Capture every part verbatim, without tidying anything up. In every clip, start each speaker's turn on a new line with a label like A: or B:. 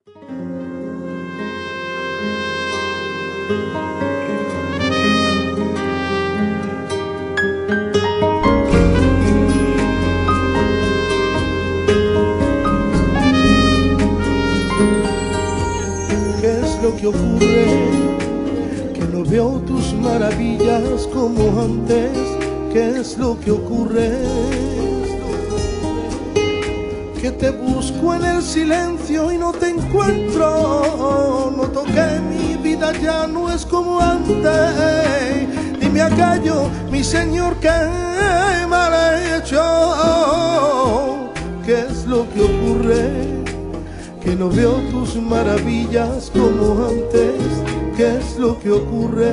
A: ¿Qué es lo que ocurre? Que no veo tus maravillas como antes. ¿Qué es lo que ocurre? Que te busco en el silencio y no te encuentro. Noto que mi vida ya no es como antes. Dime a callo, mi Señor, ¿qué mal he hecho? ¿Qué es lo que ocurre? Que no veo tus maravillas como antes. ¿Qué es lo que ocurre?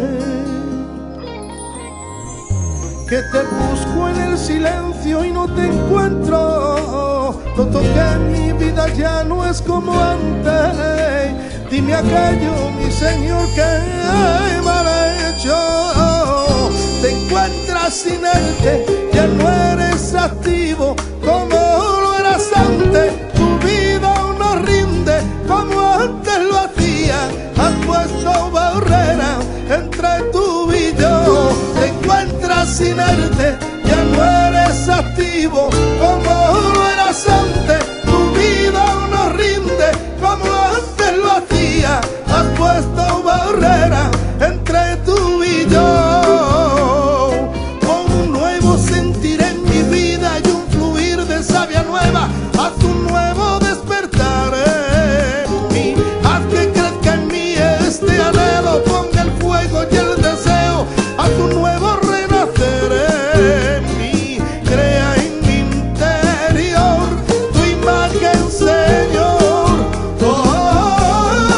A: Que te busco en el silencio y no te encuentro. Noto que mi vida ya no es como antes. Dime a callo, mi Señor, ¿qué mal he hecho? Te encuentras inerte, ya no eres activo como lo eras antes. Tu vida no rinde como antes lo hacía. Has puesto barrera entre tú y yo. Te encuentras inerte, ya no eres activo como lo eras antes. Tu vida no rinde como antes lo hacía. Has puesto barrera entre tú y yo. Con un nuevo sentir en mi vida y un fluir de savia nueva. Haz un nuevo despertar en mí. Haz que crezca en mí este anhelo. Ponga el fuego y el deseo. Haz un nuevo renacer en mí. Crea en mi interior tu imagen, Señor. Oh, oh,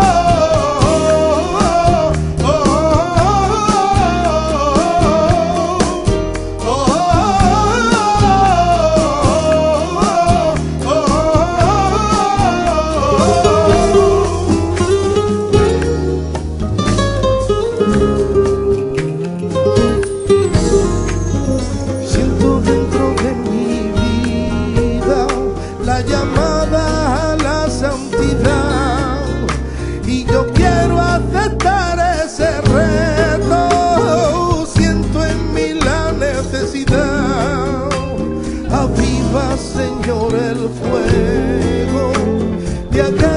A: oh, oh, oh, Siento dentro de mi vida la llamada a la santidad y yo quiero aceptar ese reto. Siento en mí la necesidad. Aviva, Señor, el fuego de acá.